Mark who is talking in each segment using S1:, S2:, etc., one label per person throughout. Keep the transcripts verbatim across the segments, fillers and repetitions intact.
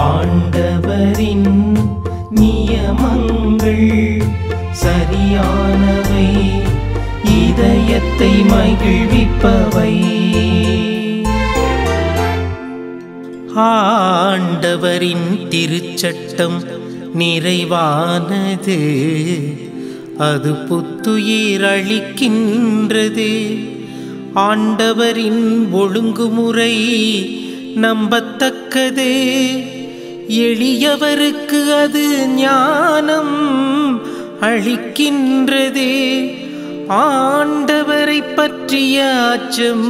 S1: ஆண்டவரின் நியமங்கள் சரியானவை, இதயத்தை மகிழ்விப்பவை. ஆண்டவரின் திருச்சட்டம் நிறைவானது, அது புத்துயிர் அளிக்கின்றது. ஆண்டவரின் ஒழுங்குமுறை நம்பத்தக்கது, எளியவருக்கு அது ஞானம் அளிக்கின்றது. ஆண்டவரை பற்றிய அச்சம்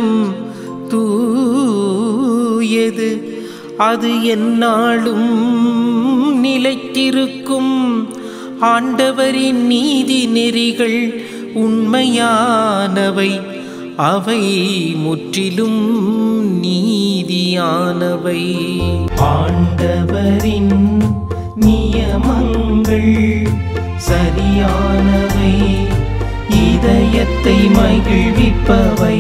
S1: தூயது, அது எந்நாளும் நிலைத்திருக்கும். ஆண்டவரின் நீதி நெறிகள் உண்மையானவை, அவை முற்றிலும் நீதியானவை. ஆண்டவரின் நியமங்கள் சரியானவை, இதயத்தை மகிழ்விப்பவை.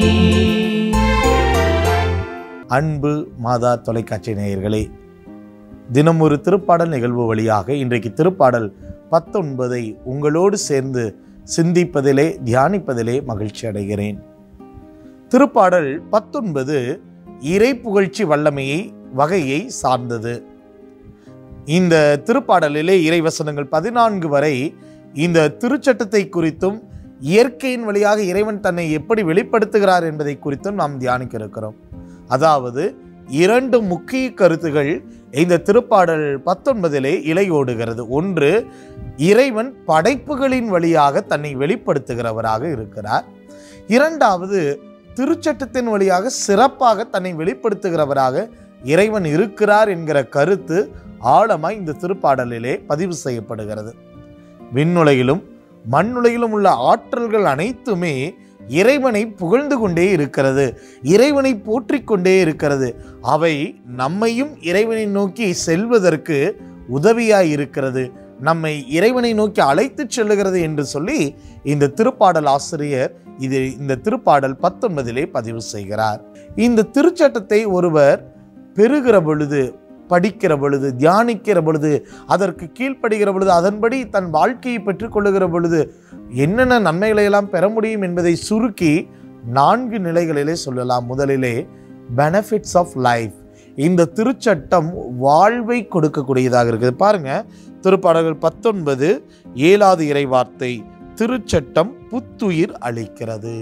S2: அன்பு மாதா தொலைக்காட்சி நேயர்களே, தினம் ஒரு திருப்பாடல் நிகழ்வு வழியாக இன்றைக்கு திருப்பாடல் பத்தொன்பதை உங்களோடு சேர்ந்து சிந்திப்பதிலே தியானிப்பதிலே மகிழ்ச்சி அடைகிறேன். திருப்பாடல் பத்தொன்பது இறை புகழ்ச்சி வல்லமையை வகையை சார்ந்தது. இந்த திருப்பாடலிலே இறைவசனங்கள் பதினான்கு வரை இந்த திருச்சட்டத்தை குறித்தும் இயற்கையின் வழியாக இறைவன் தன்னை எப்படி வெளிப்படுத்துகிறார் என்பதை குறித்தும் நாம் தியானிக்க இருக்கிறோம். அதாவது இரண்டு முக்கிய கருத்துகள் இந்த திருப்பாடல் பத்தொன்பதிலே இலையோடுகிறது. ஒன்று, இறைவன் படைப்புகளின் வழியாக தன்னை வெளிப்படுத்துகிறவராக இருக்கிறார். இரண்டாவது, திருச்சட்டத்தின் வழியாக சிறப்பாக தன்னை வெளிப்படுத்துகிறவராக இறைவன் இருக்கிறார் என்கிற கருத்து ஆழமாய் இந்த திருப்பாடலிலே பதிவு செய்யப்படுகிறது. விண்ணுலகிலும் மண்ணுலகிலும் உள்ள ஆற்றல்கள் அனைத்துமே இறைவனை புகழ்ந்து கொண்டே இருக்கிறது, இறைவனை போற்றிக் கொண்டே இருக்கிறது. அவை நம்மையும் இறைவனை நோக்கி செல்வதற்கு உதவியாய் இருக்கிறது, நம்மை இறைவனை நோக்கி அழைத்து செல்லுகிறது என்று சொல்லி இந்த திருப்பாடல் ஆசிரியர் இது இந்த திருப்பாடல் பத்தொன்பதிலே பதிவு செய்கிறார். இந்த திருச்சட்டத்தை ஒருவர் பெறுகிற பொழுது, படிக்கிற பொழுது, தியானிக்கிற பொழுது, அதற்கு கீழ்ப்படுகிற பொழுது, அதன்படி தன் வாழ்க்கையை பெற்றுக்கொள்ளுகிற பொழுது என்னென்ன நன்மைகளை எல்லாம் பெற முடியும் என்பதை சுருக்கி நான்கு நிலைகளிலே சொல்லலாம். முதலிலே பெனிஃபிட்ஸ் ஆஃப் லைஃப். இந்த திருச்சட்டம் வாழ்வை கொடுக்கக்கூடியதாக இருக்குது. பாருங்க, திருப்பாடல்கள் பத்தொன்பது ஏழாவது இறை வார்த்தை, திருச்சட்டம் புத்துயிர் அளிக்கிறது.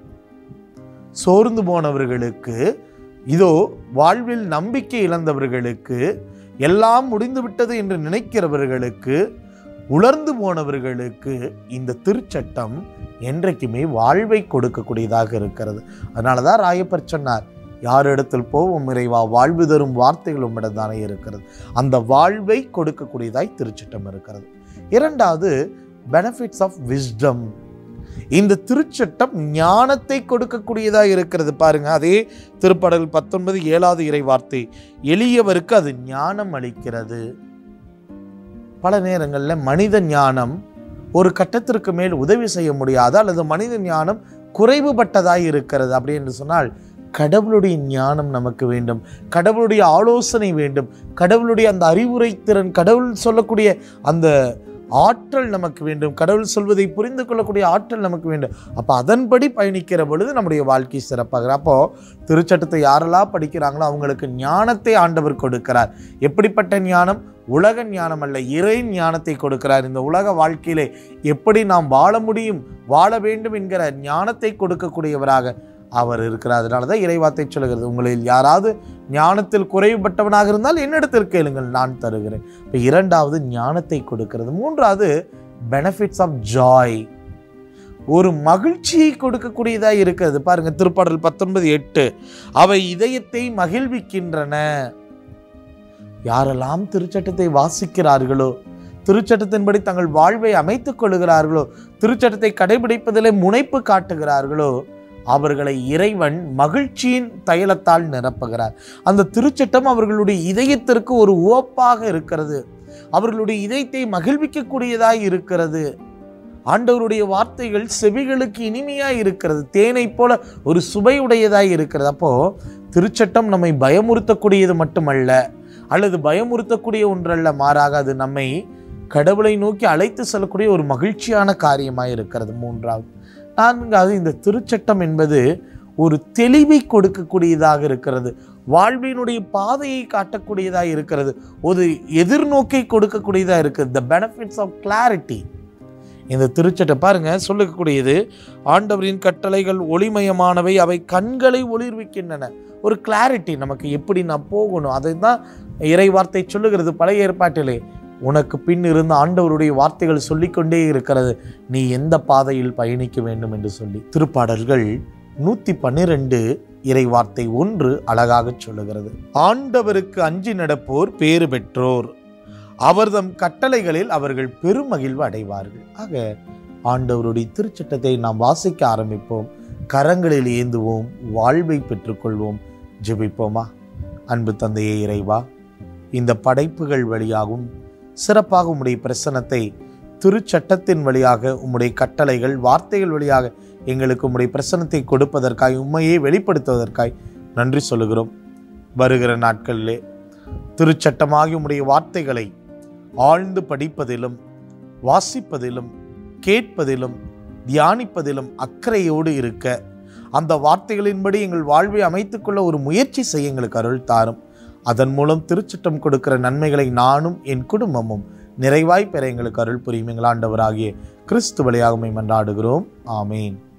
S2: சோர்ந்து போனவர்களுக்கு, இதோ வாழ்வில் நம்பிக்கை இழந்தவர்களுக்கு, எல்லாம் முடிந்துவிட்டது என்று நினைக்கிறவர்களுக்கு, உலர்ந்து போனவர்களுக்கு இந்த திருச்சட்டம் என்றைக்குமே வாழ்வை கொடுக்கக்கூடியதாக இருக்கிறது. அதனால தான் ராயப்பர் சொன்னார், யாரிடத்தில் போவோம் இறைவா, வாழ்வு தரும் வார்த்தைகள் உம்மிடம் தானே இருக்கிறது. அந்த வாழ்வை கொடுக்கக்கூடியதாய் திருச்சட்டம் இருக்கிறது. இரண்டாவது, பெனிஃபிட்ஸ் ஆஃப் விஸ்டம். இந்த திருச்சட்டம் ஞானத்தை கொடுக்கக்கூடியதாக இருக்கிறது. பாருங்க, அதே திருப்பாடல் பத்தொன்பது ஏழாவது இறை வார்த்தை, எளியவருக்கு அது ஞானம் அளிக்கிறது. பல நேரங்களில் மனித ஞானம் ஒரு கட்டத்திற்கு மேல் உதவி செய்ய முடியாது, அல்லது மனித ஞானம் குறைவுபட்டதாய் இருக்கிறது. அப்படி என்று சொன்னால் கடவுளுடைய ஞானம் நமக்கு வேண்டும், கடவுளுடைய ஆலோசனை வேண்டும், கடவுளுடைய அந்த அறிவுரை திறன், கடவுள் சொல்லக்கூடிய அந்த ஆற்றல் நமக்கு வேண்டும், கடவுள் சொல்வதை புரிந்து கொள்ளக்கூடிய ஆற்றல் நமக்கு வேண்டும். அப்போ அதன்படி பயணிக்கிற பொழுது நம்முடைய வாழ்க்கை சிறப்பாக. அப்போ திருச்சட்டத்தை யாரெல்லாம் படிக்கிறாங்களோ அவங்களுக்கு ஞானத்தை ஆண்டவர் கொடுக்கிறார். எப்படிப்பட்ட ஞானம்? உலக ஞானம் அல்ல, இறை ஞானத்தை கொடுக்கிறார். இந்த உலக வாழ்க்கையிலே எப்படி நாம் வாழ முடியும், வாழ வேண்டும் என்கிற ஞானத்தை கொடுக்கக்கூடியவராக அவர் இருக்கிறார். அதனால தான் இறைவார்த்தை சொல்கிறது, உங்களில் யாராவது ஞானத்தில் குறைவுபட்டவனாக இருந்தால் என்னிடத்தில் கேளுங்கள், நான் தருகிறேன். இப்போ இரண்டாவது ஞானத்தை கொடுக்கிறது. மூன்றாவது பெனிஃபிட்ஸ் ஆஃப் ஜாய், ஒரு மகிழ்ச்சியை கொடுக்கக்கூடியதாக இருக்கிறது. பாருங்க, திருப்பாடல் பத்தொன்பது எட்டு, அவை இதயத்தை மகிழ்விக்கின்றன. யாரெல்லாம் திருச்சட்டத்தை வாசிக்கிறார்களோ, திருச்சட்டத்தின்படி தங்கள் வாழ்வை அமைத்துக் கொள்ளுகிறார்களோ, திருச்சட்டத்தை கடைபிடிப்பதிலே முனைப்பு காட்டுகிறார்களோ, அவர்களை இறைவன் மகிழ்ச்சியின் தைலத்தால் நிரப்புகிறார். அந்த திருச்சட்டம் அவர்களுடைய இதயத்திற்கு ஒரு உவப்பாக இருக்கிறது, அவர்களுடைய இதயத்தை மகிழ்விக்கக்கூடியதாய் இருக்கிறது. ஆண்டவருடைய வார்த்தைகள் செவிகளுக்கு இனிமையாய் இருக்கிறது, தேனை போல ஒரு சுவையுடையதாய் இருக்கிறது. அப்போ திருச்சட்டம் நம்மை பயமுறுத்தக்கூடியது மட்டுமல்ல, அல்லது பயமுறுத்தக்கூடிய ஒன்றல்ல, மாறாக அது நம்மை கடவுளை நோக்கி அழைத்து செல்லக்கூடிய ஒரு மகிழ்ச்சியான காரியமாக இருக்கிறது. மூன்றாவது நான்காவது, இந்த திருச்சட்டம் என்பது ஒரு தெளிவை கொடுக்கக்கூடியதாக இருக்கிறது, வாழ்வினுடைய பாதையை காட்டக்கூடியதாக இருக்கிறது, ஒரு எதிர்நோக்கை கொடுக்கக்கூடியதாக இருக்குது. The benefits of clarity. இந்த திருச்சட்டம் பாருங்க சொல்லக்கூடியது, ஆண்டவரின் கட்டளைகள் ஒளிமயமானவை, அவை கண்களை ஒளிர்விக்கின்றன. ஒரு கிளாரிட்டி, நமக்கு எப்படி நான் போகணும் அதை தான் இறை வார்த்தை சொல்லுகிறது. பழைய ஏற்பாட்டிலே உனக்கு பின் இருந்த ஆண்டவருடைய வார்த்தைகள் சொல்லிக்கொண்டே இருக்கிறது, நீ எந்த பாதையில் பயணிக்க வேண்டும் என்று சொல்லி. திருப்பாடல்கள் நூத்தி பன்னிரண்டு இறை வார்த்தை ஒன்று அழகாக சொல்லுகிறது, ஆண்டவருக்கு அஞ்சி நடப்போர் பேறு பெற்றோர், அவர்தம் கட்டளைகளில் அவர்கள் பெருமகிழ்வு அடைவார்கள். ஆக ஆண்டவருடைய திருச்சட்டத்தை நாம் வாசிக்க ஆரம்பிப்போம், கரங்களில் ஏந்துவோம், வாழ்வை பெற்றுக்கொள்வோம். ஜெபிப்போமா? அன்பு தந்தையே இறைவா, இந்த படைப்புகள் வழியாகவும் சிறப்பாக உம்முடைய பிரசன்னத்தை திருச்சட்டத்தின் வழியாக, உம்முடைய கட்டளைகள் வார்த்தைகள் வழியாக எங்களுக்கு உம்முடைய பிரசன்னத்தை கொடுப்பதற்காய், உண்மையை வெளிப்படுத்துவதற்காய் நன்றி சொல்லுகிறோம். வருகிற நாட்களிலே திருச்சட்டமாகி உம்முடைய வார்த்தைகளை ஆழ்ந்து படிப்பதிலும் வாசிப்பதிலும் கேட்பதிலும் தியானிப்பதிலும் அக்கறையோடு இருக்க, அந்த வார்த்தைகளின்படி எங்கள் வாழ்வை அமைத்துக்கொள்ள ஒரு முயற்சி செய்ய எங்களுக்கு அருள் தாரும். அதன் மூலம் திருச்சட்டம் கொடுக்கிற நன்மைகளை நானும் என் குடும்பமும் நிறைவாய் பெற எங்களுக்கு அருள் புரியும். எங்கள் ஆண்டவராகிய கிறிஸ்து வழியாக உம்மை மன்றாடுகிறோம். ஆமேன்.